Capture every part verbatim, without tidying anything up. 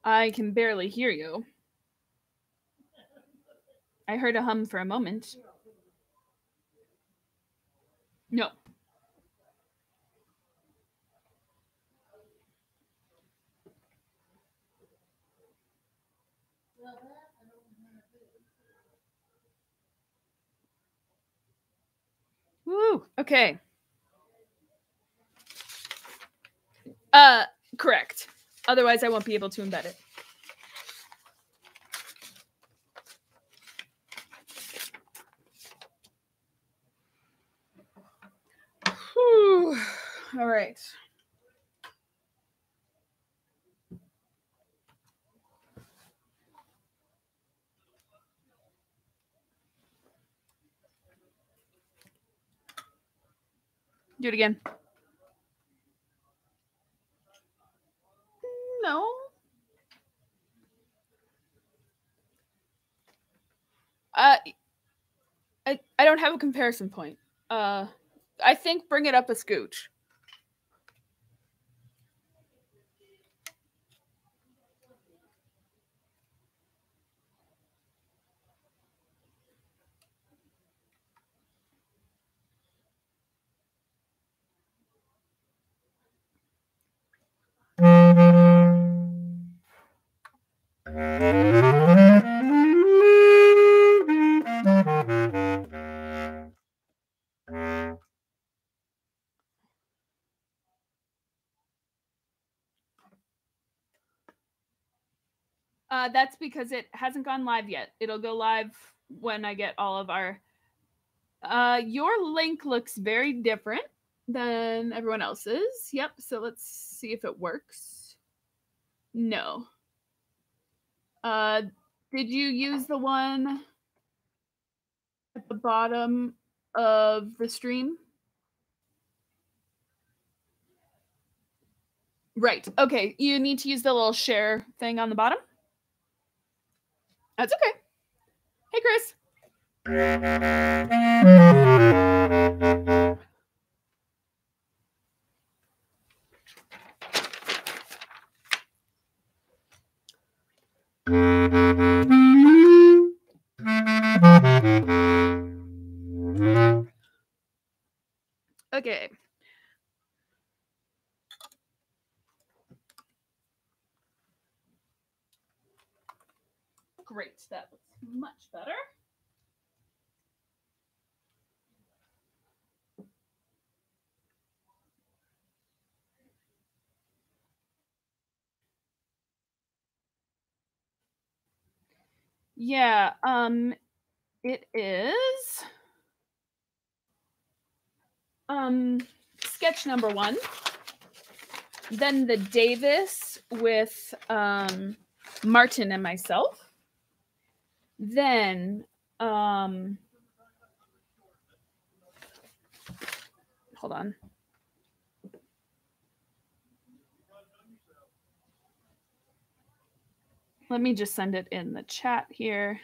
I can barely hear you. I heard a hum for a moment. No. Woo. Okay. Uh, correct. Otherwise, I won't be able to embed it. Whew. All right. Do it again. No. Uh, I, I don't have a comparison point. Uh, I think bring it up a scooch. Uh, that's because it hasn't gone live yet. It'll go live when I get all of our. Uh, your link looks very different than everyone else's. Yep. So let's see if it works. No. Uh, did you use the one at the bottom of the stream? Right. Okay. You need to use the little share thing on the bottom. That's okay. Hey, Chris. Okay. Great. That looks much better. Yeah, um it is um sketch number one. Then the Davis with um Martin and myself. Then um hold on. Let me just send it in the chat here.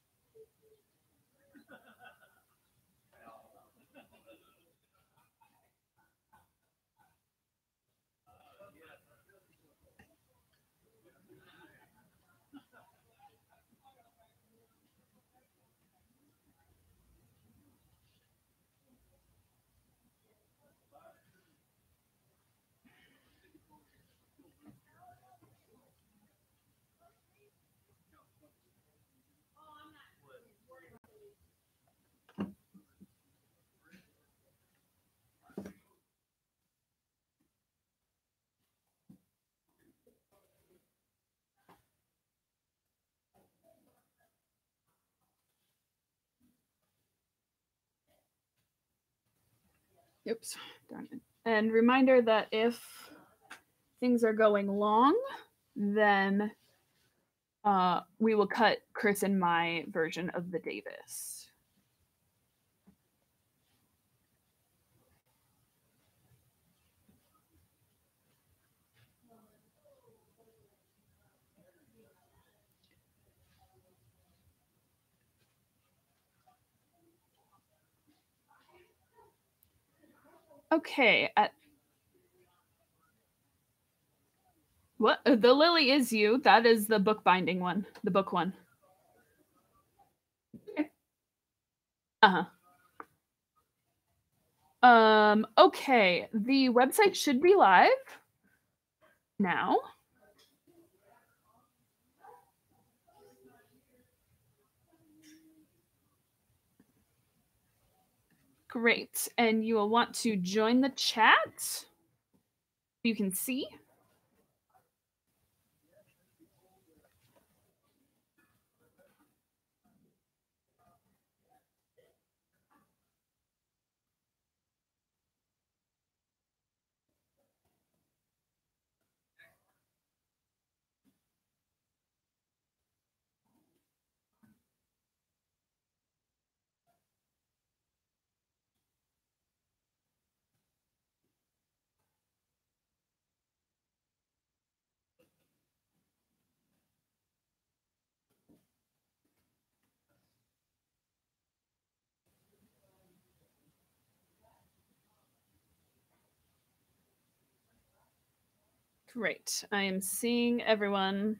Oops, darn it. And reminder that if things are going long, then uh, we will cut Chris and my version of the Davis. Okay. At What? Uh, The Lily Is You. That is the bookbinding one, the book one. Okay. Uh huh. Um. Okay. The website should be live now. Great. And you will want to join the chat. You can see. Great. I am seeing everyone.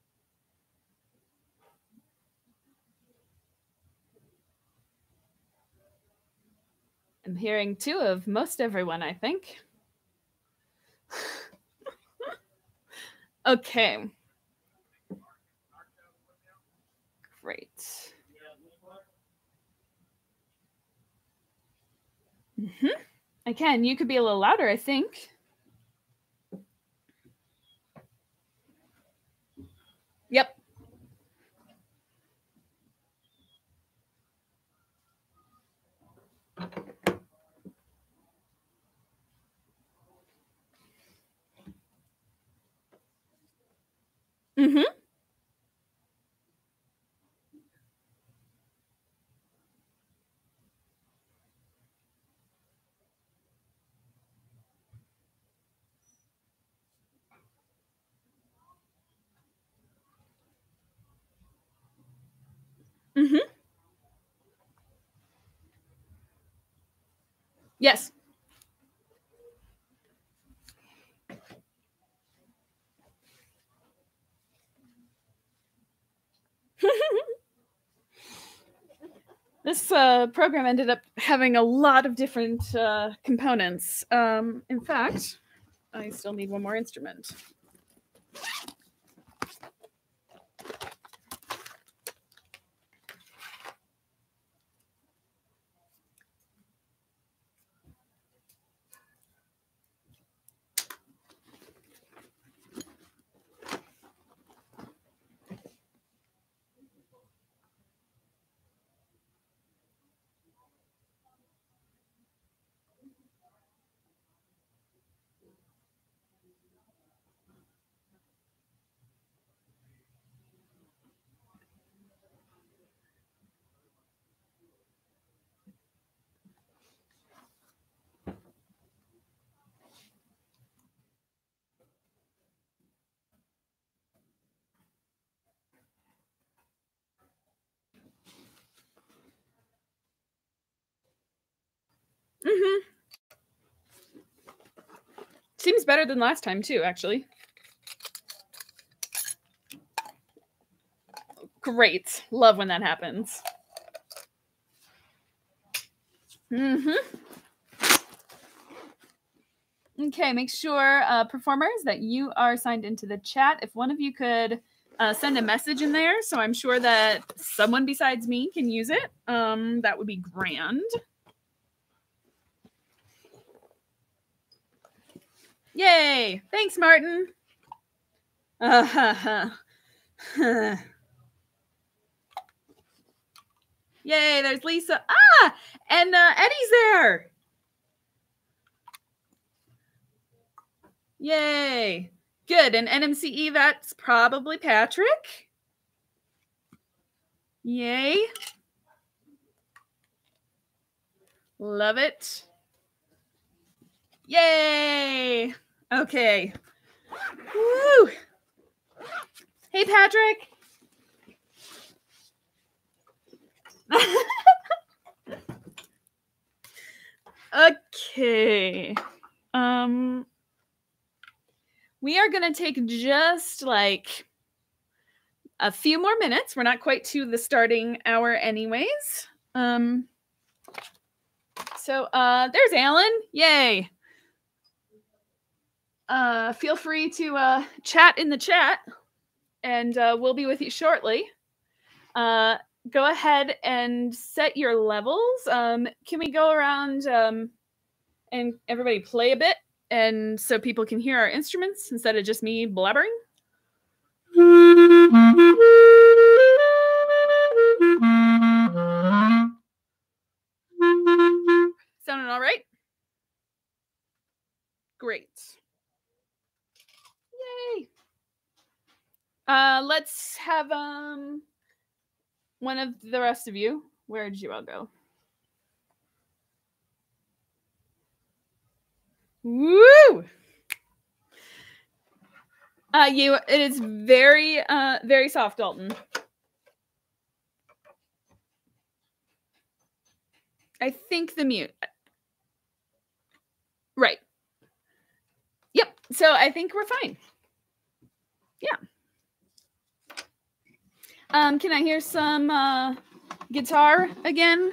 I'm hearing two of most everyone, I think. Okay. Great. Mm-hmm. I can. You could be a little louder, I think. Yep. Mm-hmm. Mm-hmm. Yes. This uh, program ended up having a lot of different uh, components. Um, in fact, I still need one more instrument. Mm-hmm. Seems better than last time, too, actually. Great. Love when that happens. Mm-hmm. Okay, make sure, uh, performers, that you are signed into the chat. If one of you could uh, send a message in there, so I'm sure that someone besides me can use it, um, that would be grand. Yay! Thanks, Martin. Uh, Yay! There's Lisa. Ah, and uh, Eddie's there. Yay! Good. And N M C E, that's probably Patrick. Yay! Love it. Yay! Okay. Woo! Hey, Patrick. Okay. Um we are going to take just like a few more minutes. We're not quite to the starting hour anyways. Um, so uh, there's Alan. Yay. Uh, feel free to uh, chat in the chat, and uh, we'll be with you shortly. Uh, go ahead and set your levels. Um, can we go around um, and everybody play a bit, and so people can hear our instruments instead of just me blabbering? Sounding all right? Great. Yay. Uh, let's have um one of the rest of you. Where did you all go? Woo! Uh, you. It is very, uh, very soft, Dalton. I think the mute. Right. Yep. So I think we're fine. Yeah. Um, can I hear some uh, guitar again?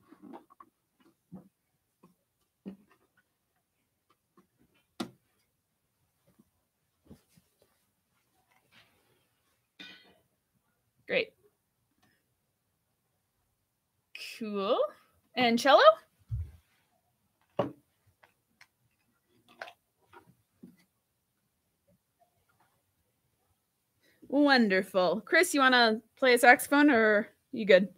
Great. Cool. And cello? Wonderful. Chris, you want to play a saxophone, or are you good?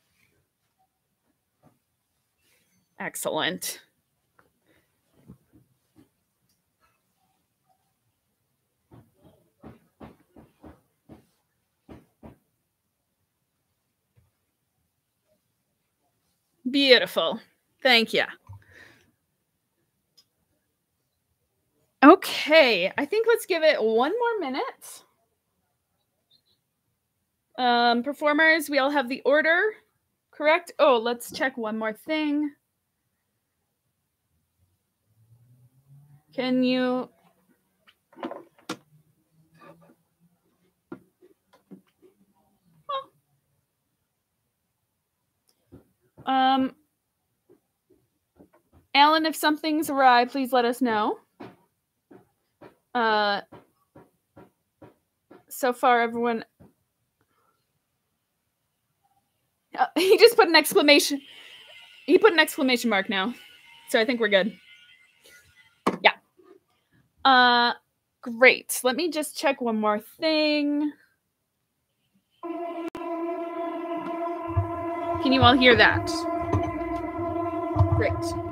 Excellent. Beautiful. Thank you. Okay, I think let's give it one more minute. Um, performers, we all have the order, correct? Oh, let's check one more thing. Can you... Well, um, Alan, if something's awry, please let us know. Uh, so far, everyone... Uh, he just put an exclamation. He put an exclamation mark now. So I think we're good. Yeah. Uh, great. Let me just check one more thing. Can you all hear that? Great.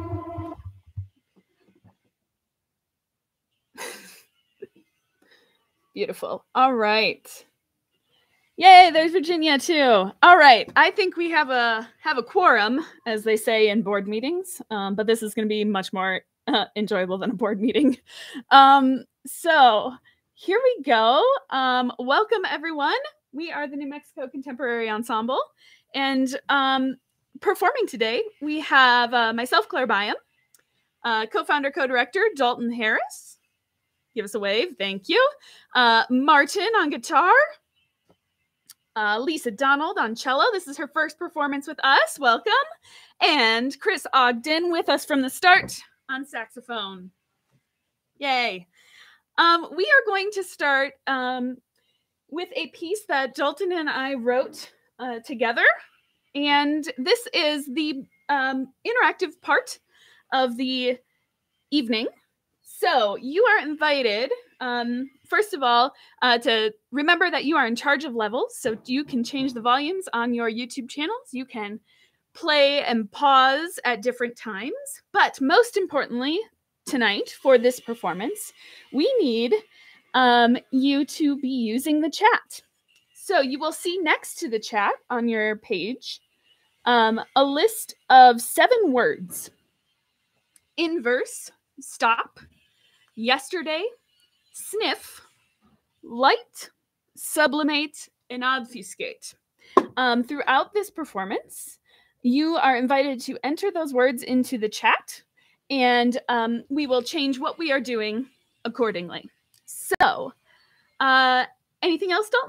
Beautiful. All right. Yay, there's Virginia too. All right, I think we have a have a quorum, as they say in board meetings, um, but this is going to be much more uh, enjoyable than a board meeting. Um, so here we go. Um, welcome, everyone. We are the New Mexico Contemporary Ensemble, and um, performing today, we have uh, myself, Clara Byom, uh, co-founder, co-director, Dalton Harris. Give us a wave. Thank you. Uh, Martin on guitar. Uh, Lisa Donald on cello. This is her first performance with us. Welcome. And Chris Ogden with us from the start on saxophone. Yay. Um, we are going to start um, with a piece that Dalton and I wrote uh, together. And this is the um, interactive part of the evening. So you are invited, um, first of all, uh, to remember that you are in charge of levels. So you can change the volumes on your YouTube channels. You can play and pause at different times. But most importantly, tonight for this performance, we need um, you to be using the chat. So you will see next to the chat on your page um, a list of seven words. Inverse, stop, yesterday, sniff, light, sublimate, and obfuscate. Um, throughout this performance, you are invited to enter those words into the chat, and um, we will change what we are doing accordingly. So So, uh, anything else, Dalton?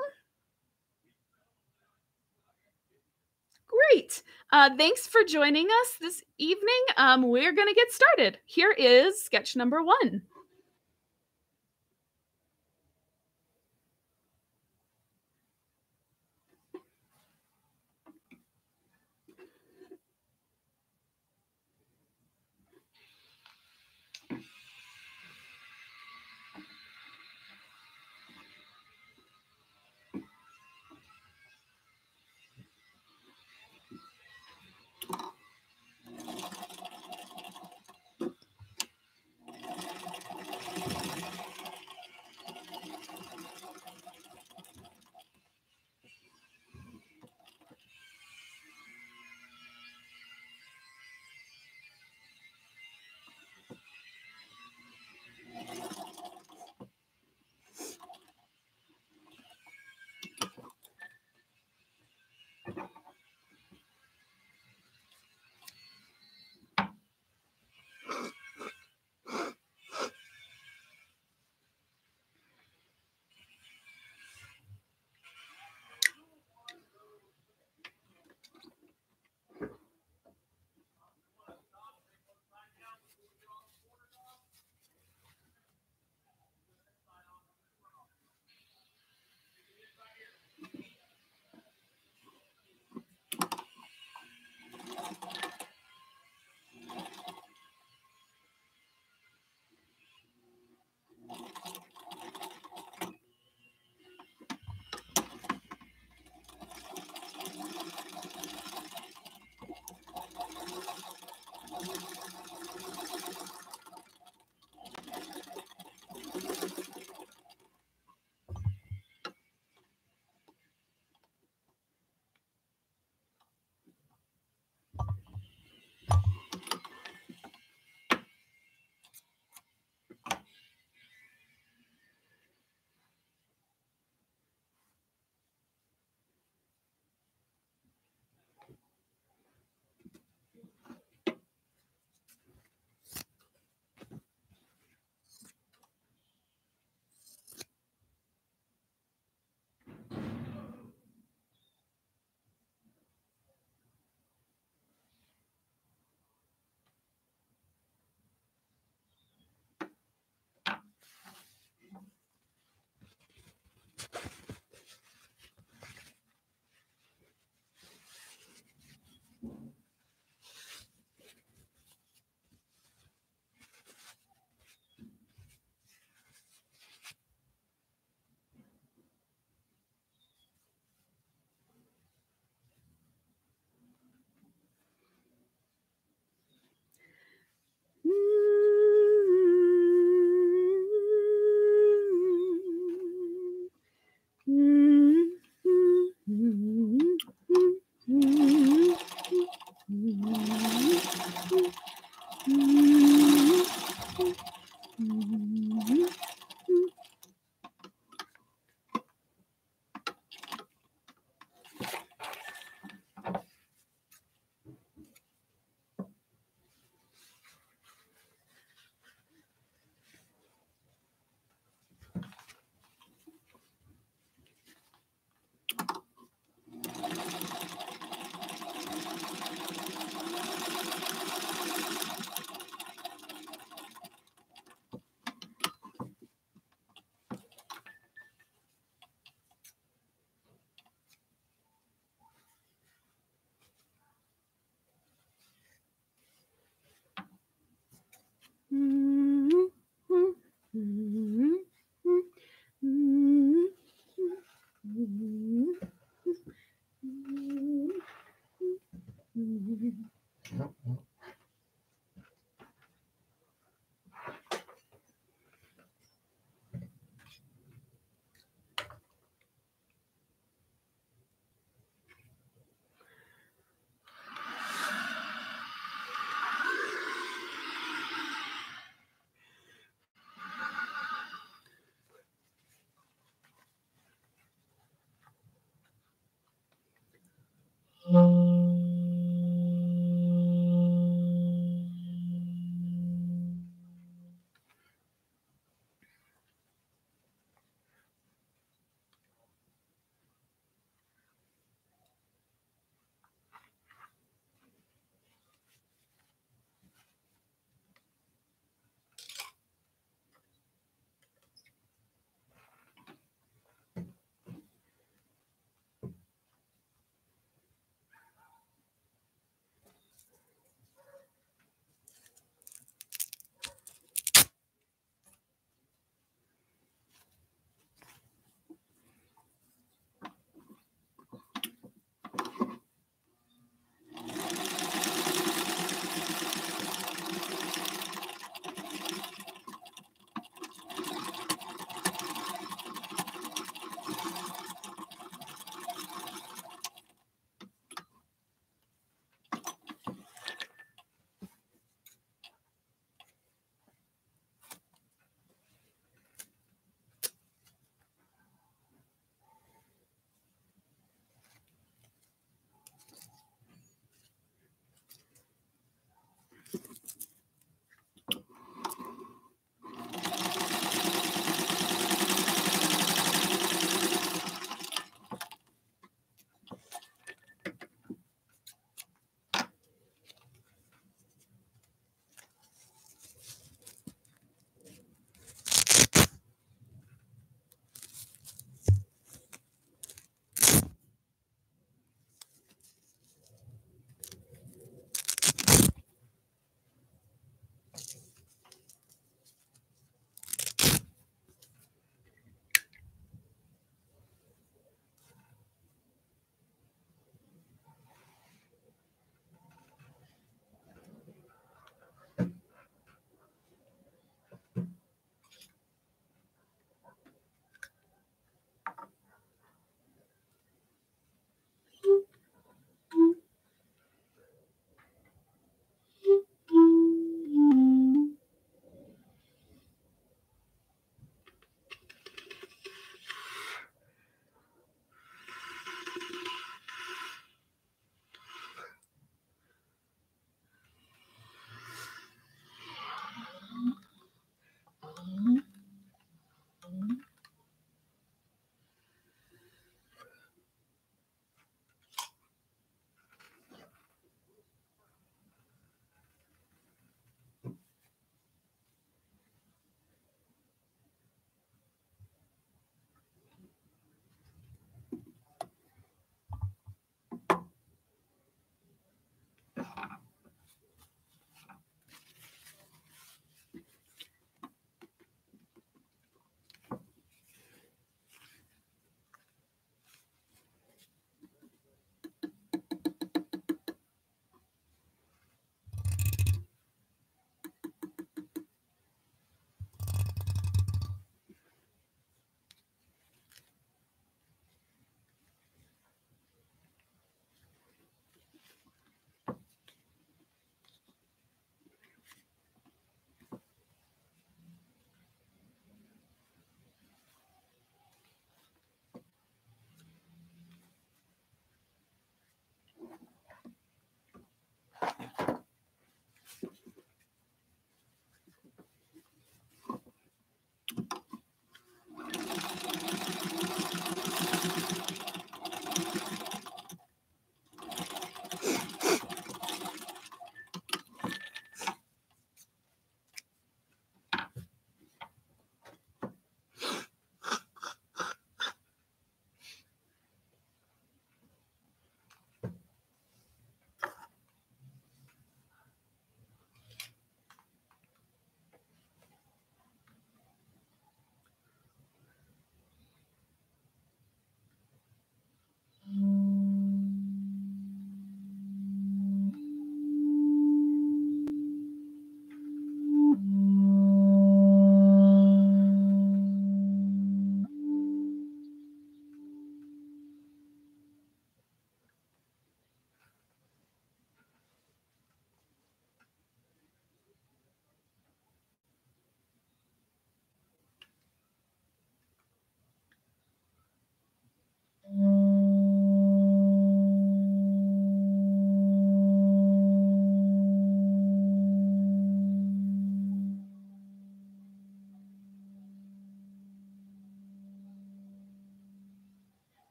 Great. Uh, thanks for joining us this evening. Um, we're going to get started. Here is sketch number one.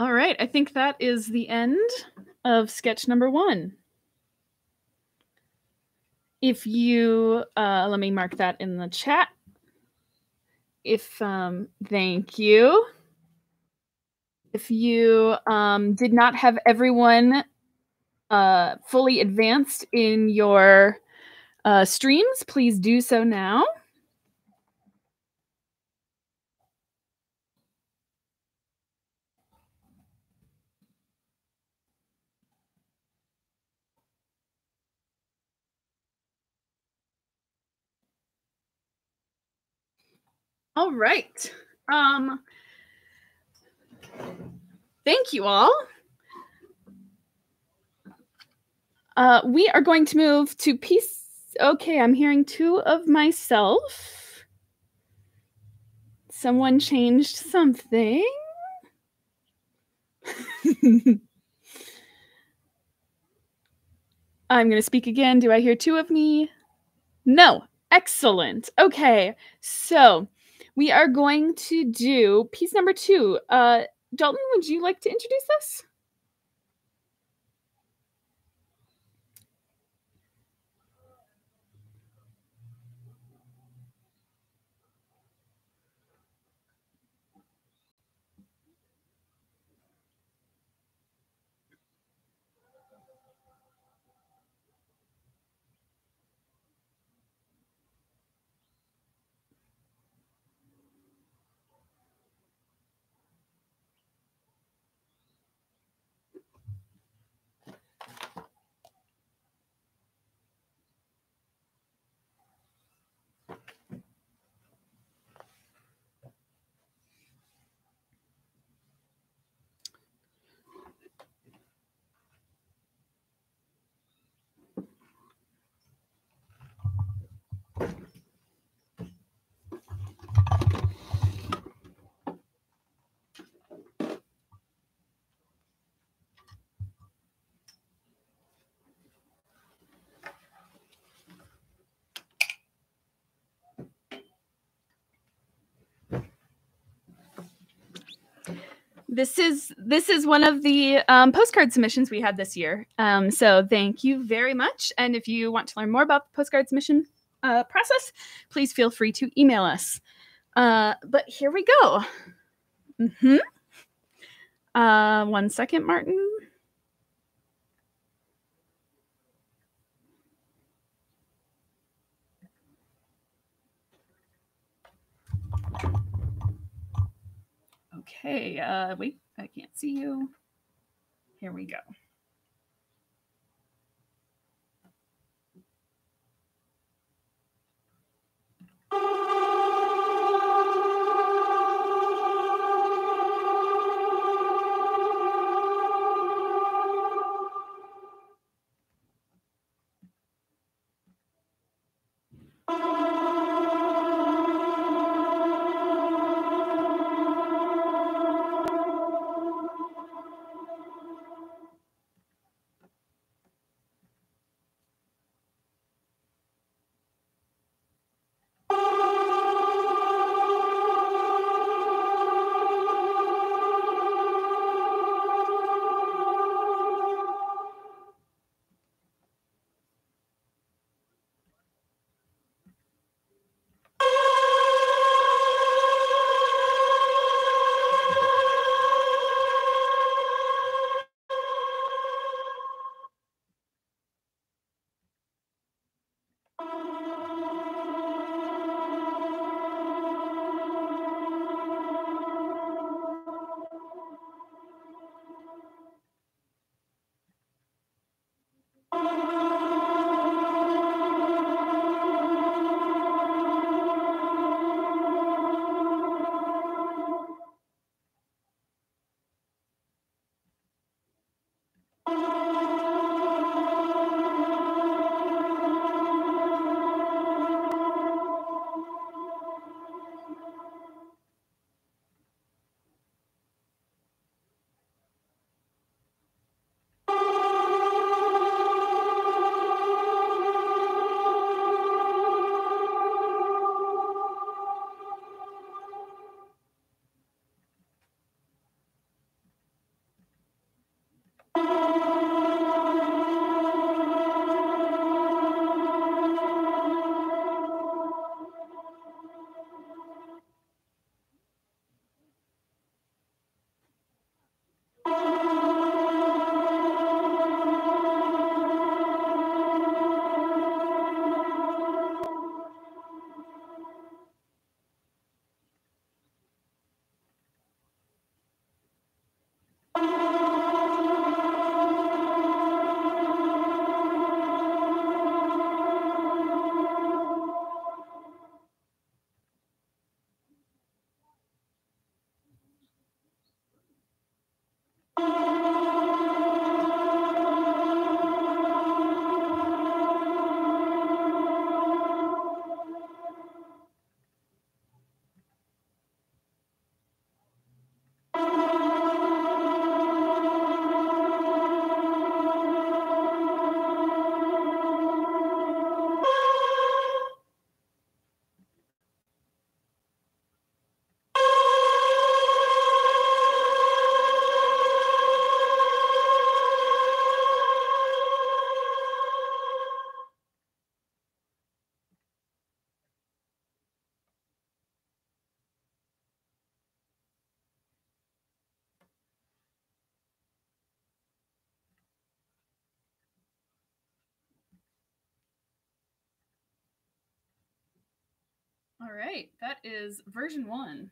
All right, I think that is the end of sketch number one. If you, uh, let me mark that in the chat. If, um, thank you. If you um, did not have everyone uh, fully advanced in your uh, streams, please do so now. All right. Um, thank you all. Uh, we are going to move to piece. Okay, I'm hearing two of myself. Someone changed something. I'm going to speak again. Do I hear two of me? No. Excellent. Okay, so we are going to do piece number two. Uh, Dalton, would you like to introduce this? This is this is one of the um, postcard submissions we had this year. Um, so thank you very much. And if you want to learn more about the postcard submission uh, process, please feel free to email us. Uh, but here we go. Mm-hmm. Uh, one second, Martin. Okay, uh, wait, I can't see you. Here we go. All right, that is version one.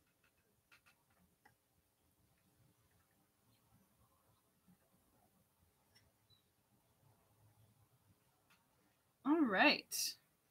All right.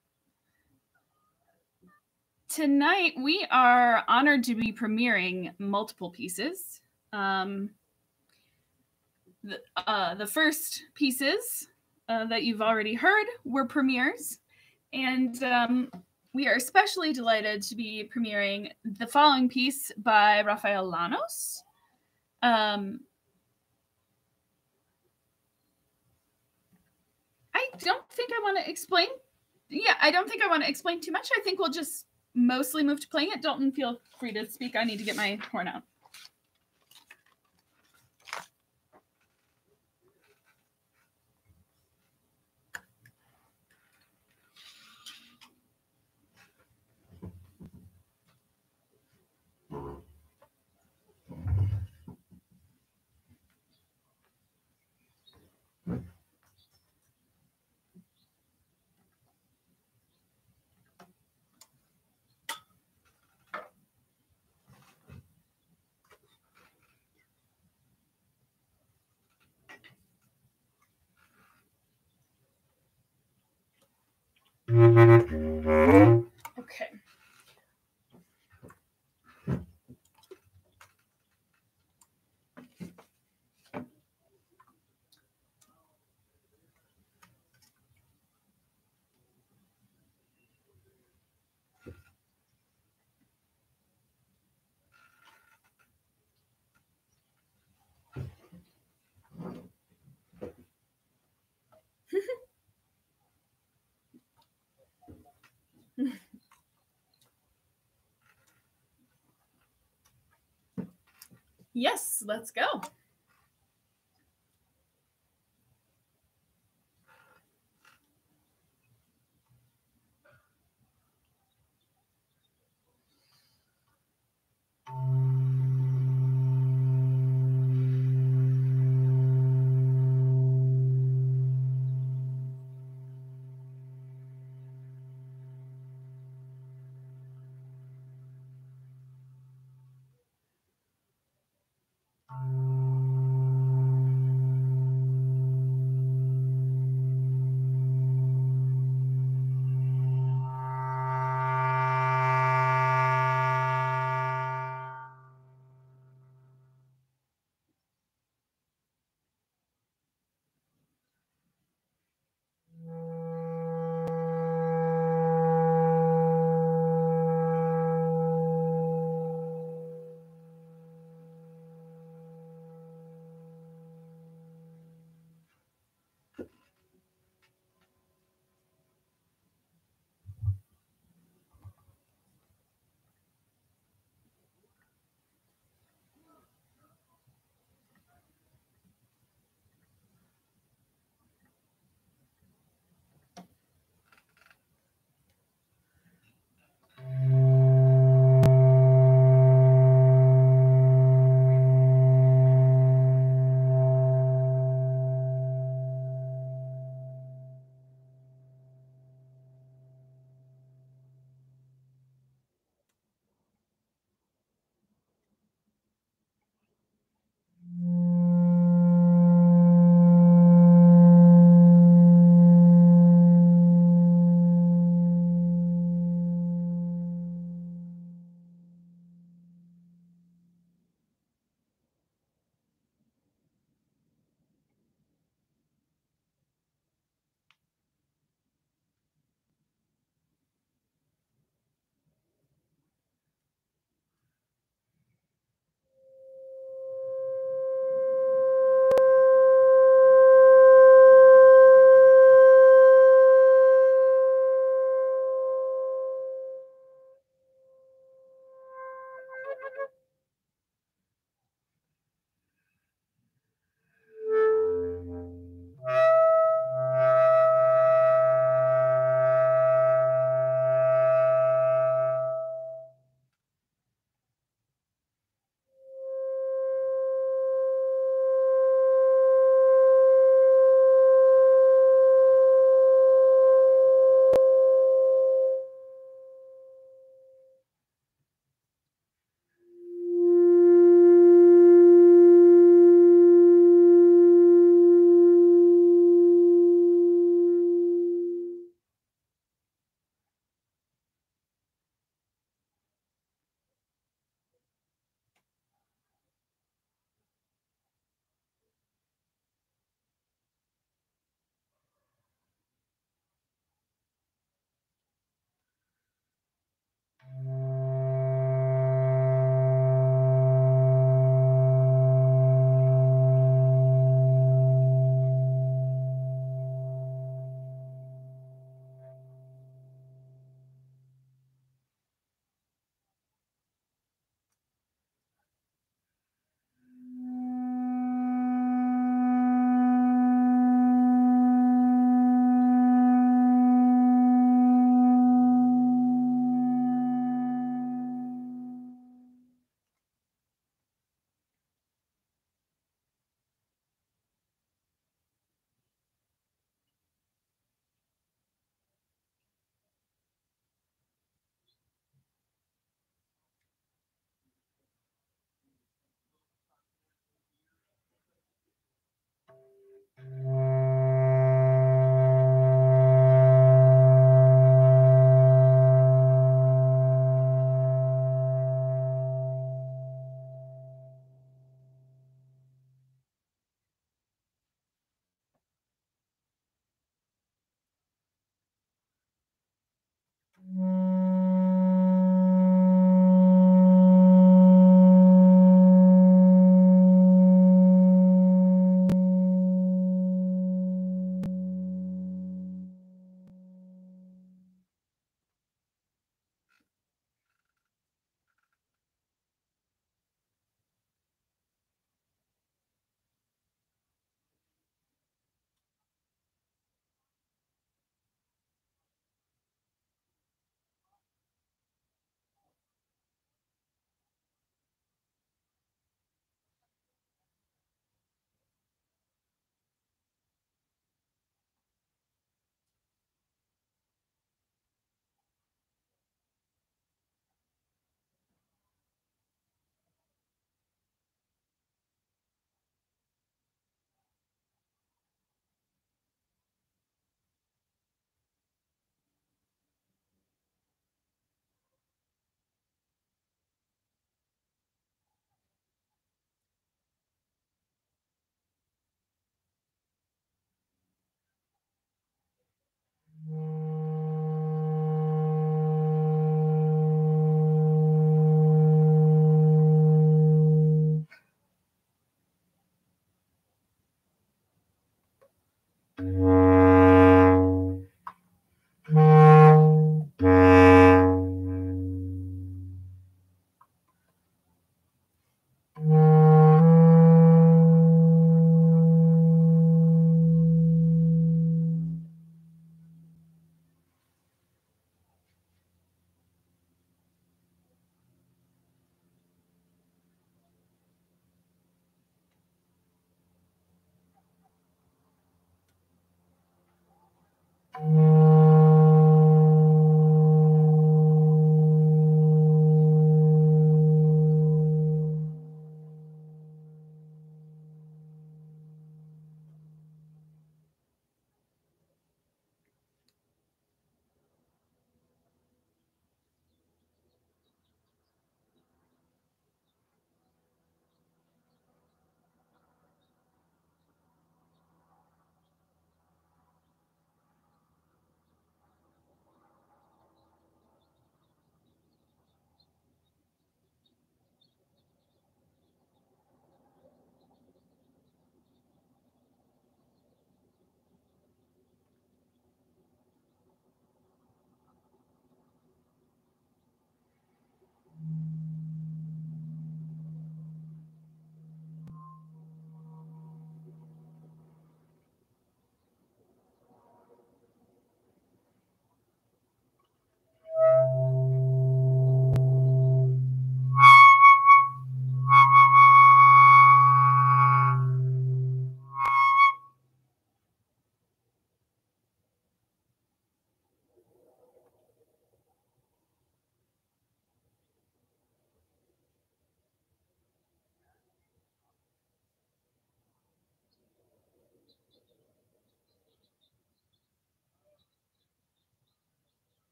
Tonight we are honored to be premiering multiple pieces. Um, the, uh, the first pieces uh, that you've already heard were premieres, and um, we are especially delighted to be premiering the following piece by Rafael Llanos. Um, I don't think I want to explain. Yeah, I don't think I want to explain too much. I think we'll just mostly move to playing it. Dalton, feel free to speak. I need to get my horn out. Okay. Yes, let's go.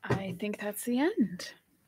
I think that's the end.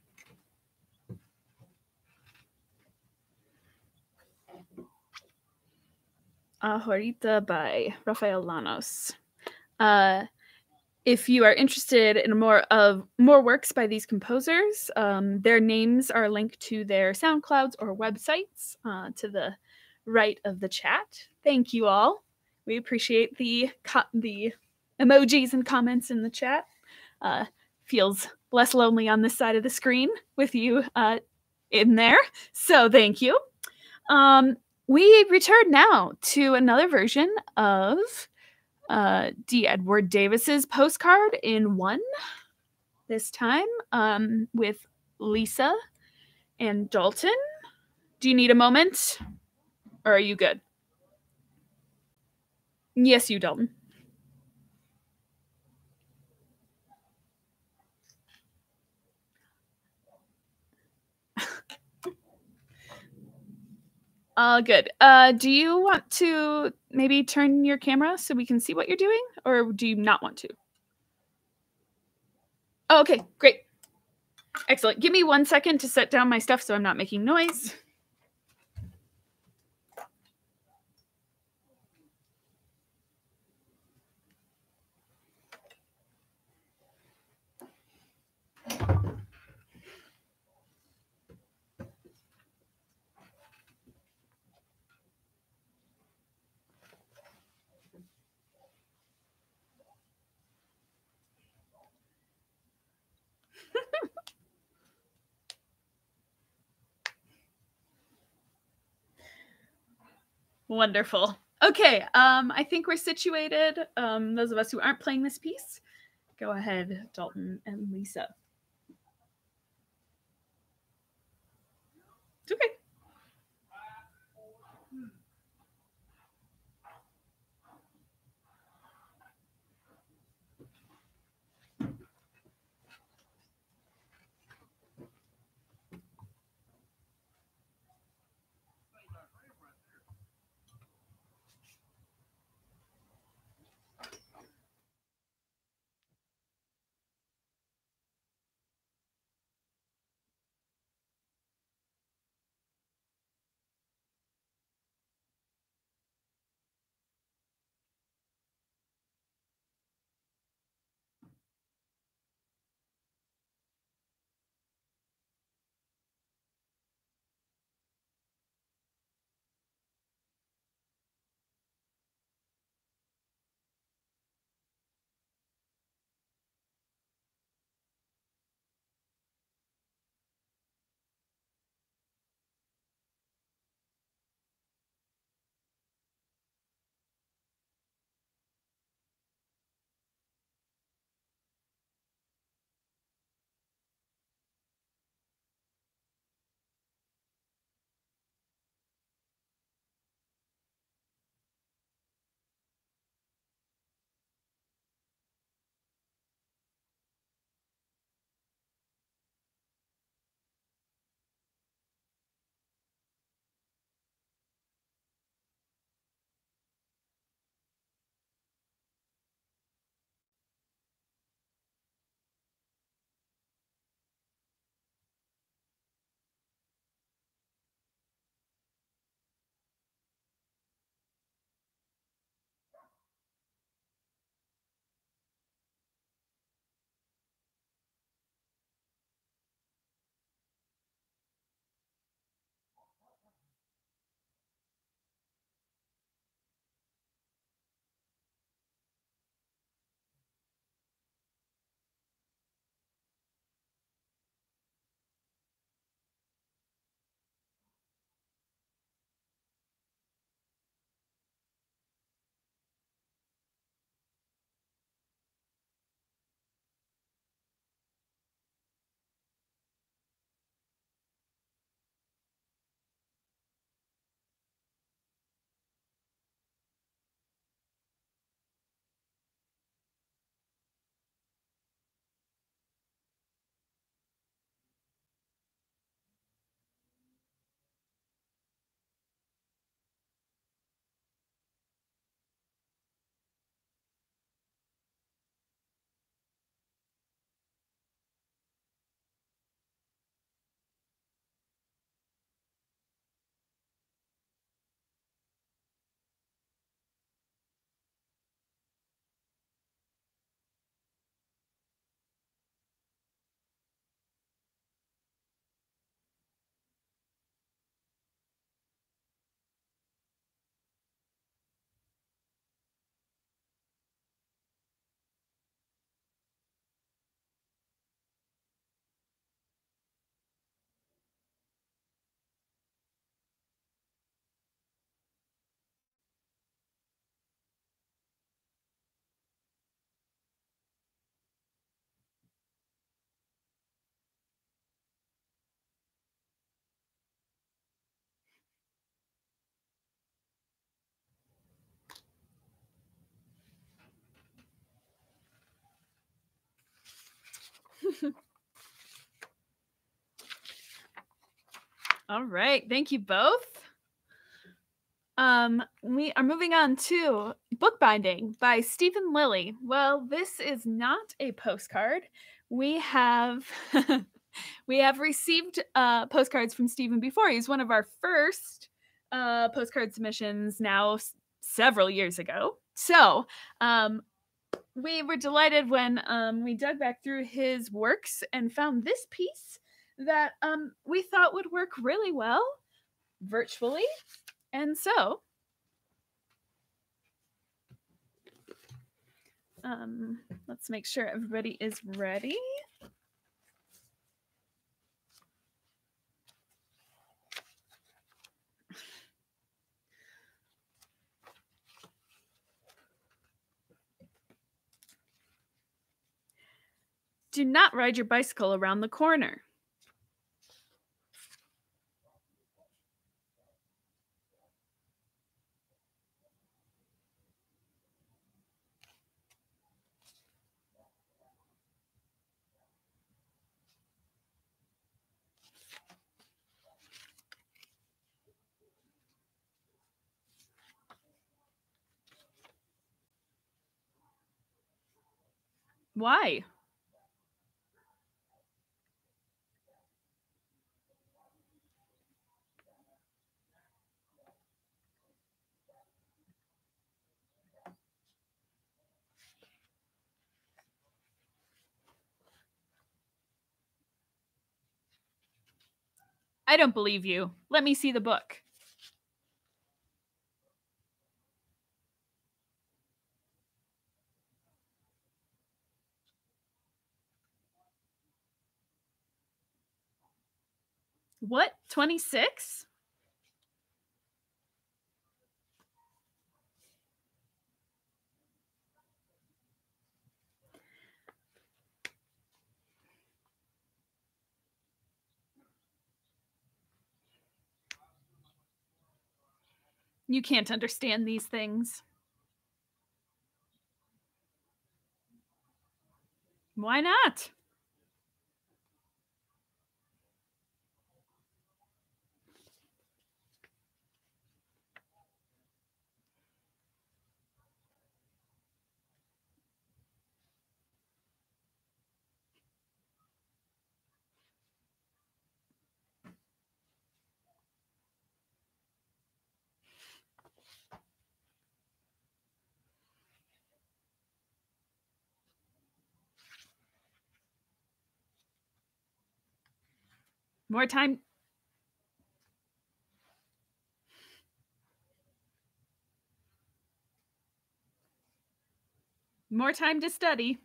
Ahorita by Rafael Llanos. Uh, if you are interested in more of more works by these composers, um, their names are linked to their SoundClouds or websites uh, to the right of the chat. Thank you all. We appreciate the the emojis and comments in the chat. Uh, feels less lonely on this side of the screen with you uh, in there. So thank you. Um, we return now to another version of uh, D. Edward Davis's Postcard in One, this time um, with Lisa and Dalton. Do you need a moment? Or are you good? Yes, you, Dalton. Uh, good. Uh, do you want to maybe turn your camera so we can see what you're doing? Or do you not want to? Oh, okay, great. Excellent. Give me one second to set down my stuff so I'm not making noise. Wonderful. Okay, um, I think we're situated. Um, those of us who aren't playing this piece, go ahead, Dalton and Lisa. It's okay. All right. Thank you both. Um, we are moving on to Bookbinding by Stephen Lilly. Well, this is not a postcard. We have we have received uh, postcards from Stephen before. He's one of our first uh, postcard submissions now s- several years ago. So um, we were delighted when um, we dug back through his works and found this piece that um, we thought would work really well virtually. And so um, let's make sure everybody is ready. Do not ride your bicycle around the corner. Why? I don't believe you. Let me see the book. What? twenty-six? You can't understand these things. Why not? More time. More time to study.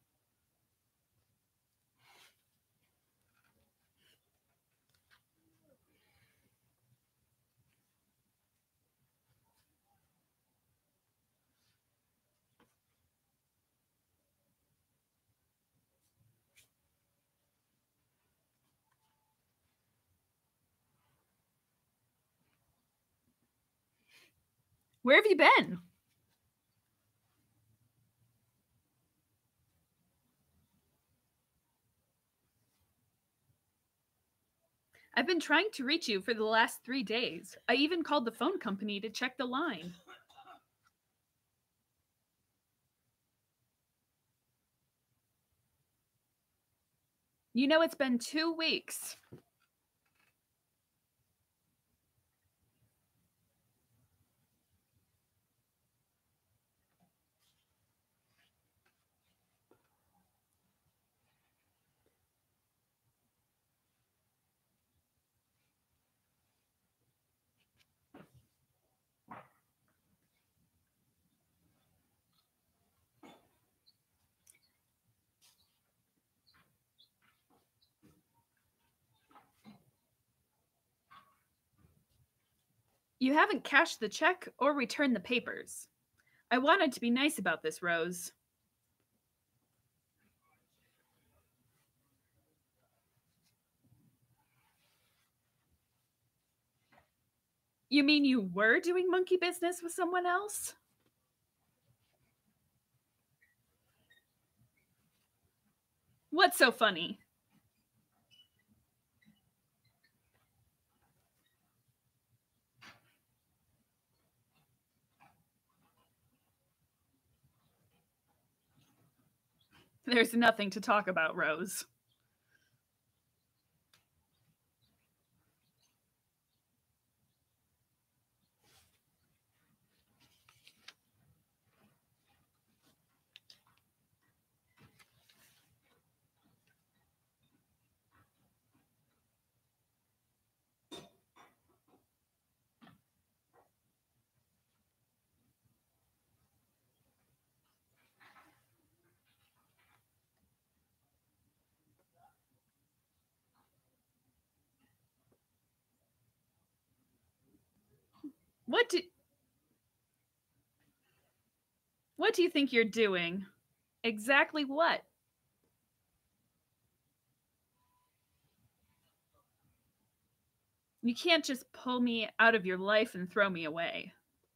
Where have you been? I've been trying to reach you for the last three days. I even called the phone company to check the line. You know, it's been two weeks. You haven't cashed the check or returned the papers. I wanted to be nice about this, Rose. You mean you were doing monkey business with someone else? What's so funny? There's nothing to talk about, Rose. What do What do you think you're doing? Exactly what? You can't just pull me out of your life and throw me away.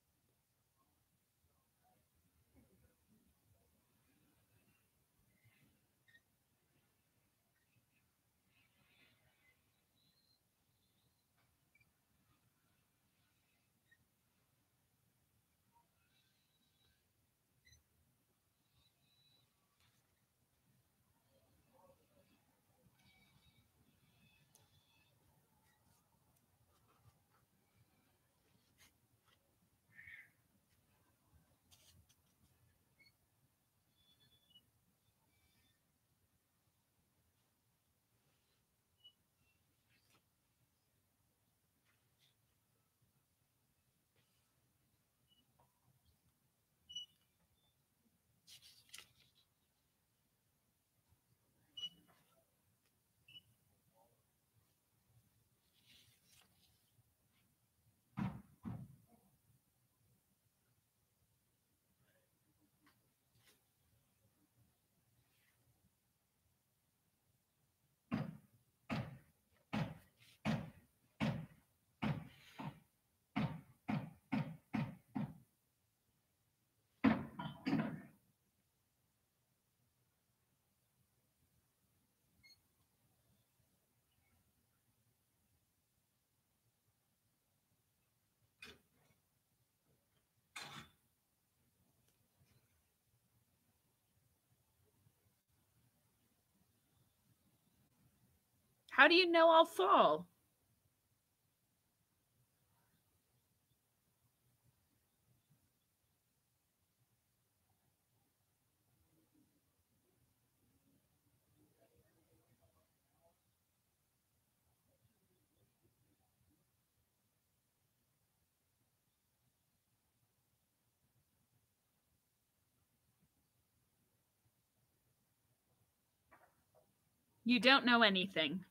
How do you know I'll fall? You don't know anything.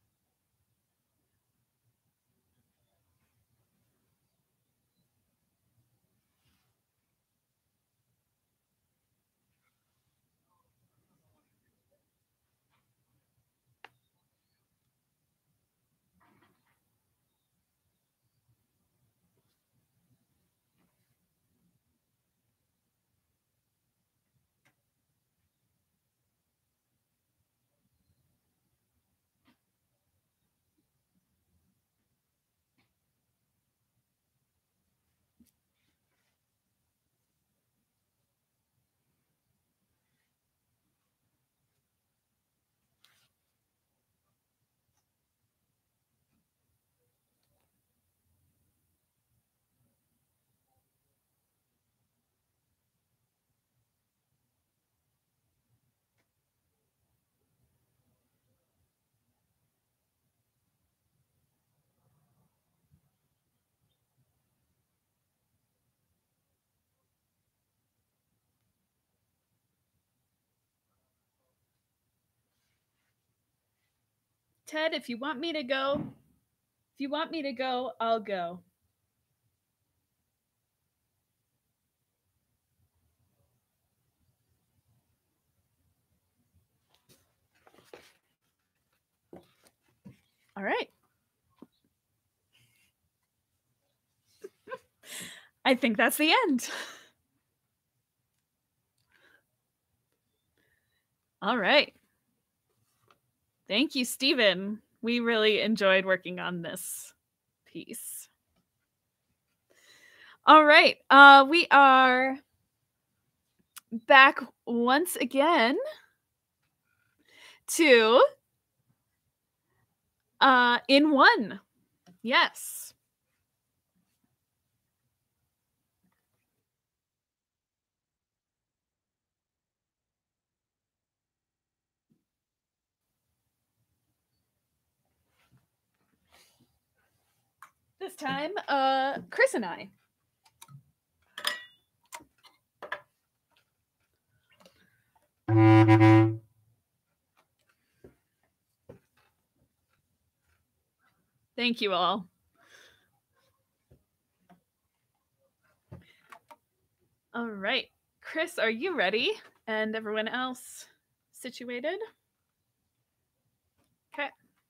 Ted, if you want me to go, if you want me to go, I'll go. All right. I think that's the end. All right. Thank you, Stephen. We really enjoyed working on this piece. All right. Uh, we are back once again to uh, in one. Yes. This time, uh, Chris and I. Thank you all. All right. Chris, are you ready? And everyone else situated? Okay.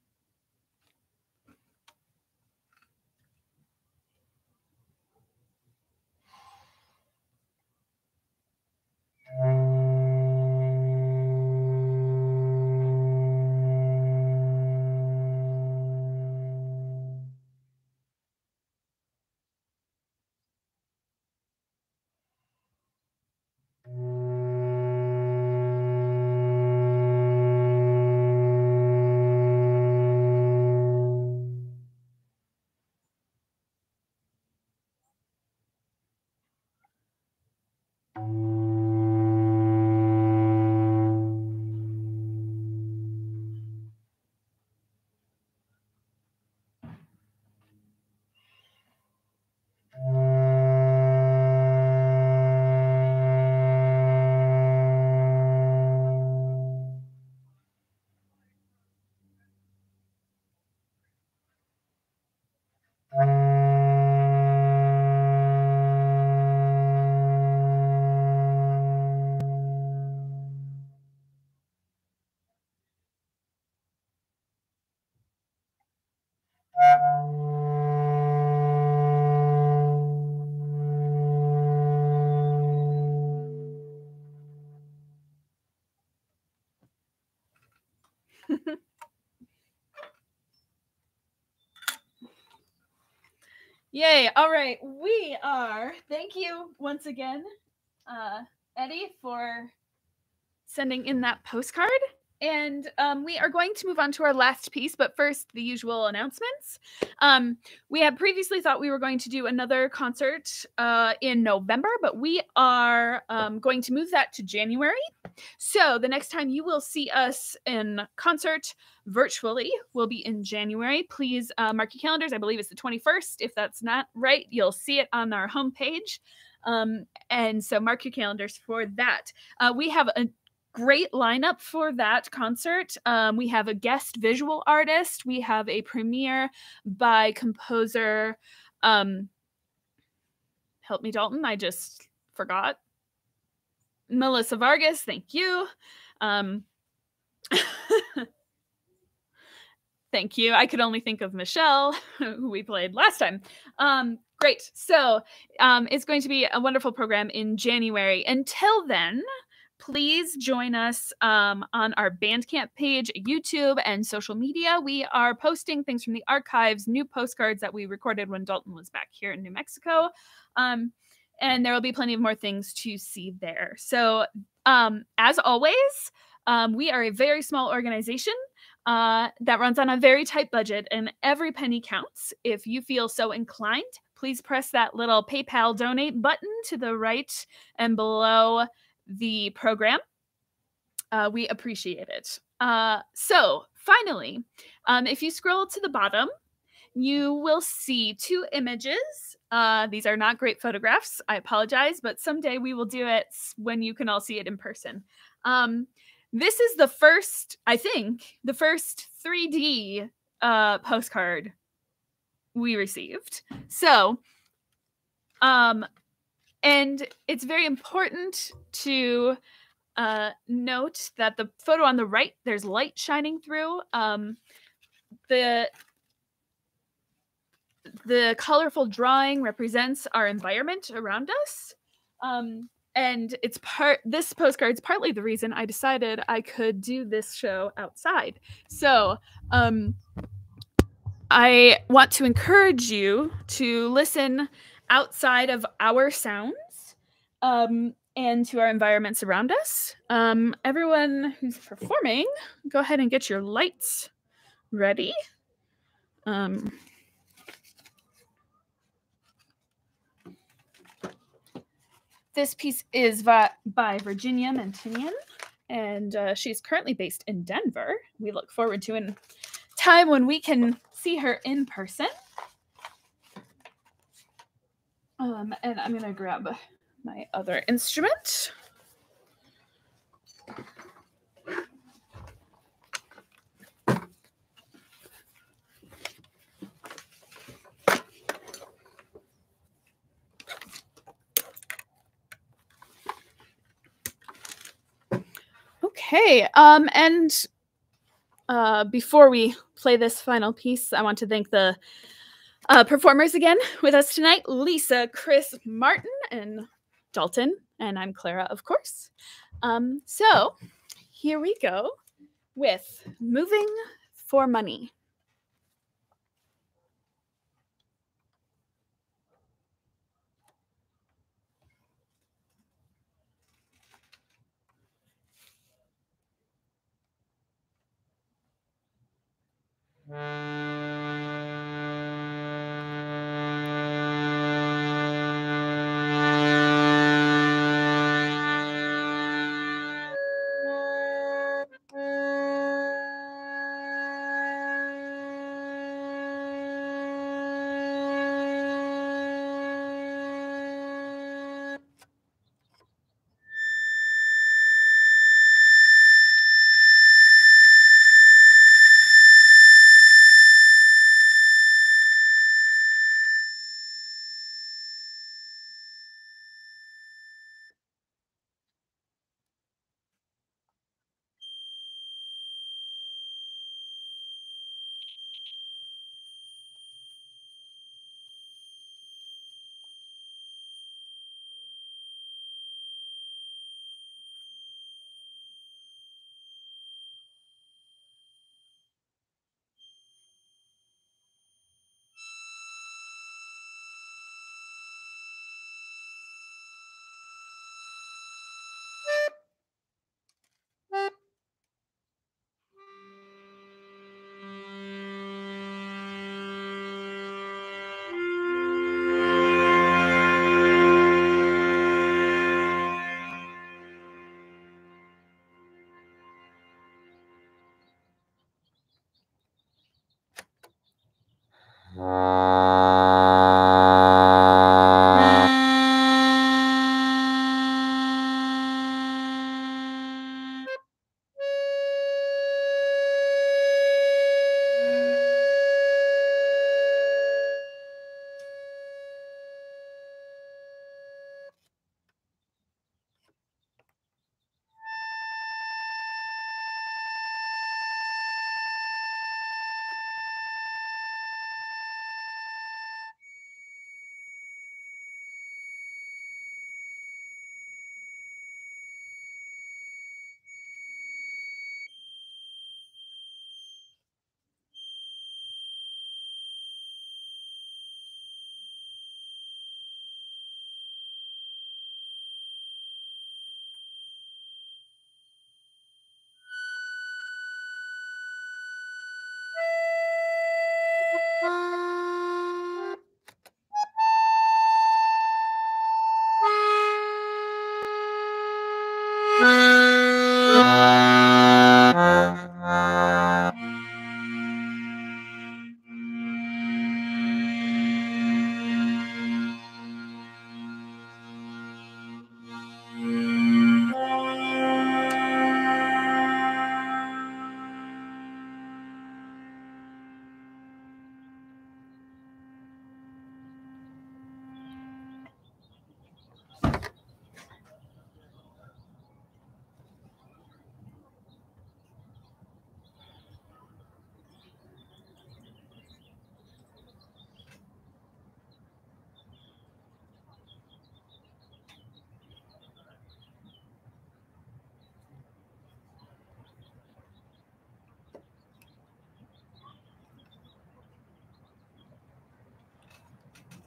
Yay. All right. We are. Thank you once again, uh, Eddie, for sending in that postcard. And um, we are going to move on to our last piece, but first, the usual announcements. Um, we had previously thought we were going to do another concert uh, in November, but we are um, going to move that to January. So the next time you will see us in concert virtually will be in January. Please uh, mark your calendars. I believe it's the twenty-first. If that's not right, you'll see it on our homepage. Um, and so mark your calendars for that. Uh, we have a great lineup for that concert. Um, we have a guest visual artist. We have a premiere by composer. Um, help me, Dalton. I just forgot. Melissa Vargas. Thank you. Um, thank you. I could only think of Michelle, who we played last time. Um, great. So um, it's going to be a wonderful program in January. Until then, please join us um, on our Bandcamp page, YouTube, and social media. We are posting things from the archives, new postcards that we recorded when Dalton was back here in New Mexico. Um, and there will be plenty of more things to see there. So um, as always, um, we are a very small organization uh, that runs on a very tight budget, and every penny counts. If you feel so inclined, please press that little PayPal donate button to the right and below the program. Uh, we appreciate it. Uh, so finally, um, if you scroll to the bottom, you will see two images. Uh, these are not great photographs. I apologize, but someday we will do it when you can all see it in person. Um, this is the first, I think, the first three D uh, postcard we received. So, um, and it's very important to uh, note that the photo on the right, there's light shining through. Um, the, the colorful drawing represents our environment around us. Um, and it's part this postcard's partly the reason I decided I could do this show outside. So, um, I want to encourage you to listen outside of our sounds, um, and to our environments around us. Um, everyone who's performing, go ahead and get your lights ready. Um, this piece is by, by Virginia Mantinian, and uh, she's currently based in Denver. We look forward to a time when we can see her in person. Um, and I'm gonna grab my other instrument. Okay, um, and uh, before we play this final piece, I want to thank the uh, performers again with us tonight, Lisa, Chris, Martin, and Dalton, and I'm Clara, of course. Um, so here we go with Moving for Money.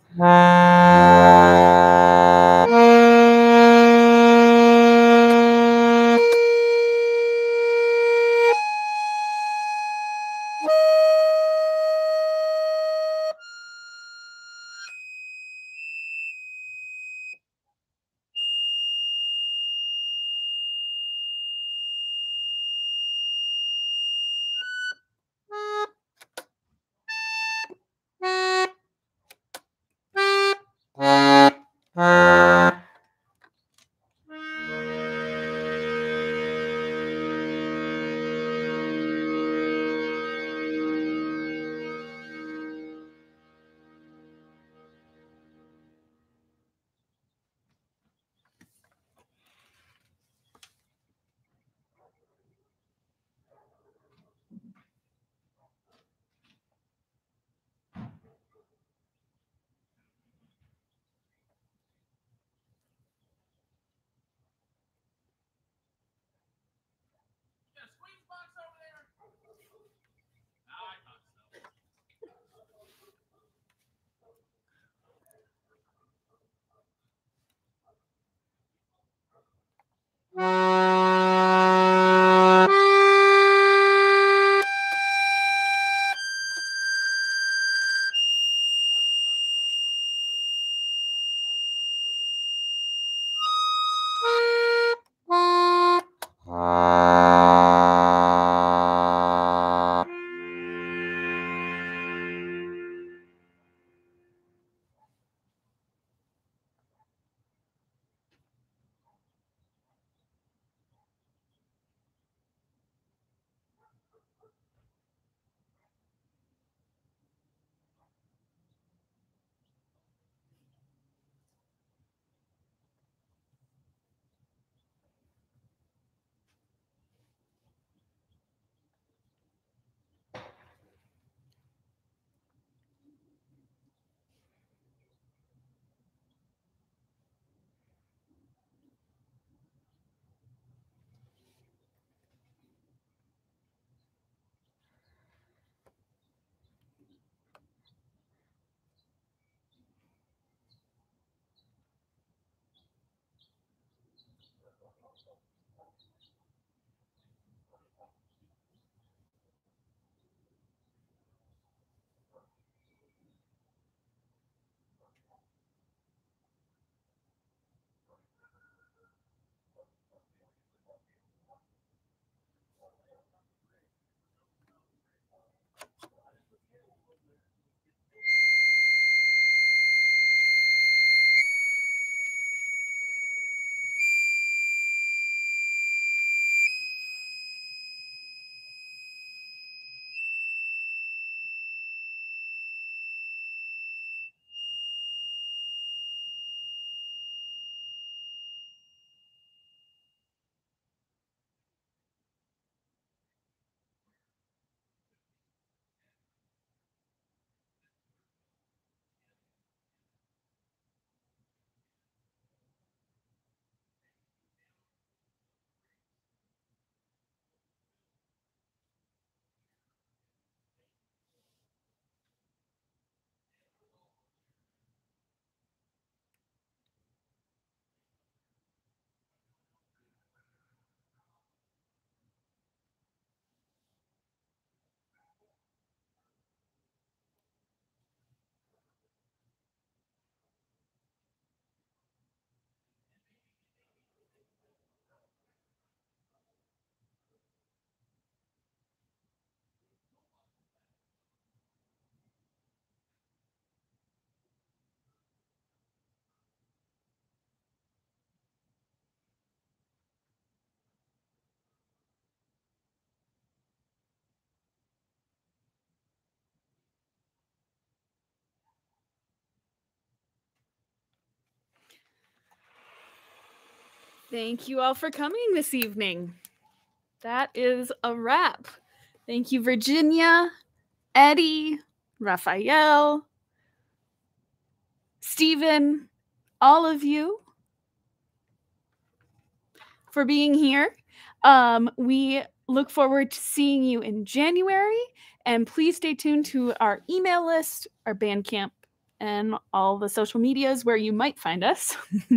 Thank you all for coming this evening. That is a wrap. Thank you, Virginia, Eddie, Raphael, Stephen, all of you for being here. Um, we look forward to seeing you in January, and please stay tuned to our email list, our Bandcamp and all the social medias where you might find us.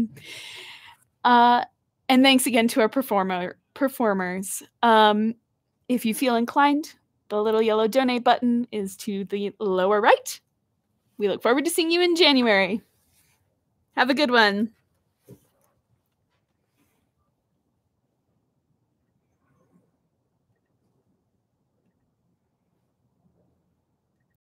uh, and thanks again to our performer performers. Um, if you feel inclined, the little yellow donate button is to the lower right. We look forward to seeing you in January. Have a good one.